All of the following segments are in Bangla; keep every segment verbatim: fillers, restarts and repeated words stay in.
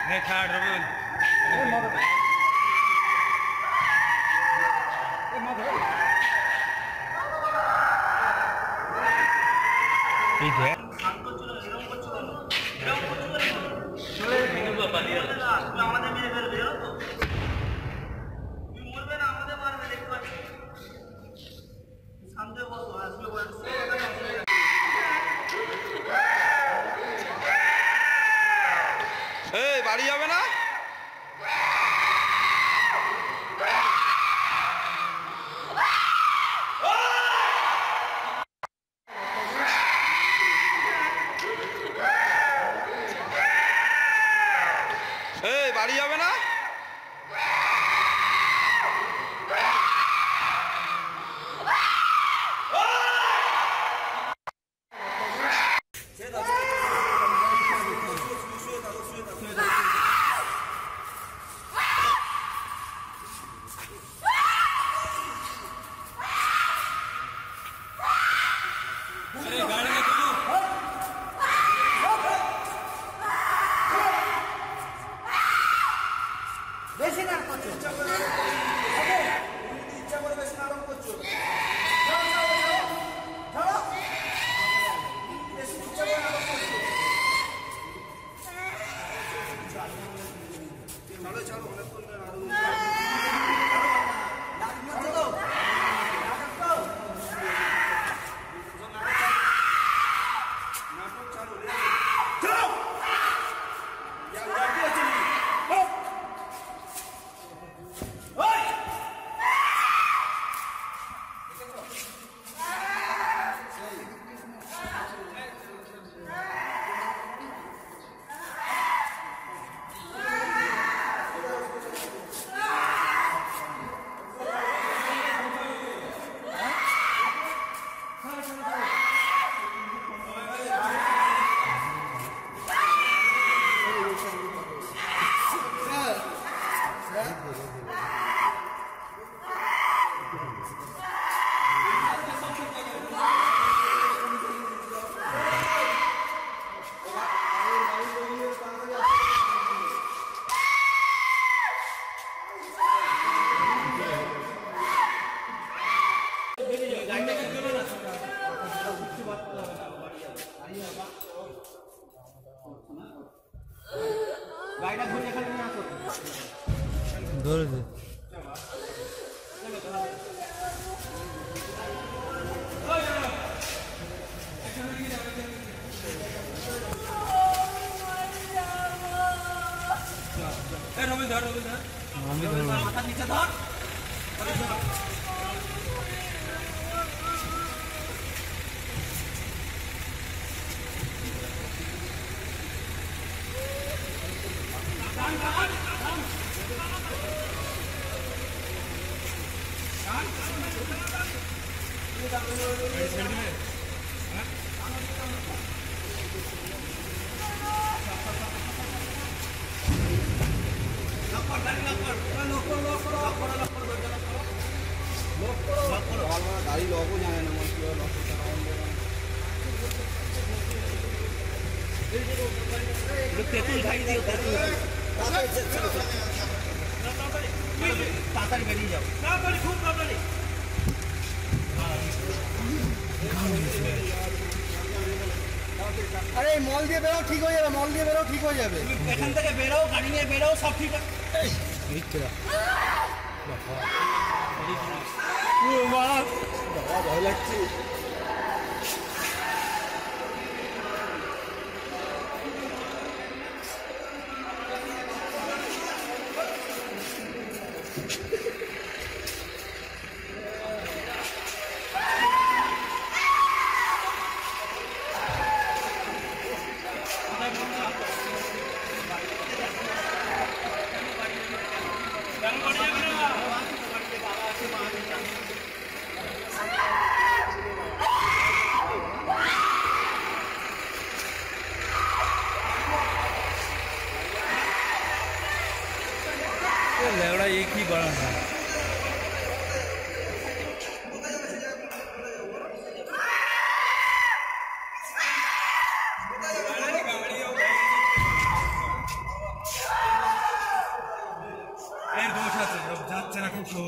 হ্যাঁ থার্ড রবিন এই দেখ শান্ত ছিল এরকম করছো কেন এরকম করছো কেন চলে ভিডিও বাবা দিয়ে না তুমি আমাদের মেরে ফেলবে জানো তো তুমি মরবে না আমাদের মারবে দেখতে পাচ্ছি শান্ত বসো আসলে বলছো এই বাড়ি যাবে না এই বাড়ি যাবে না বেশি না করছো ইচ্ছা করে ইচ্ছা করে বেশি নাটক করছো যাও যাও যাও যাও বেশি ইচ্ছা করে নাটক করছো চলো চলো অনেকক্ষণ ধরে নাটক নাটক নাটক চালু চলো গাড়িটা ঘুরে এখানে নিয়ে আসো ধরে দে রবীন্দ্র রবীন্দ্র মাথা নিচে ধর গাড়ি লগও জানে না তেঁতুল খাই দিও তাড়াতাড়ি বেরিয়ে যাও তাড়াতাড়ি খুব তাড়াতাড়ি আরে মল দিয়ে বেরো ঠিক হয়ে যাবে মল দিয়ে বেরো ঠিক হয়ে যাবে এখান থেকে বেরো গাড়ি নিয়ে বেরো সব ঠিক আছে ভয় লাগছে लेवड़ा एक ही बड़ा था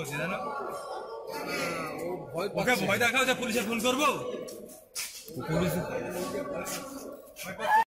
ওকে ভয় দেখাও যে পুলিশে ফোন করবো।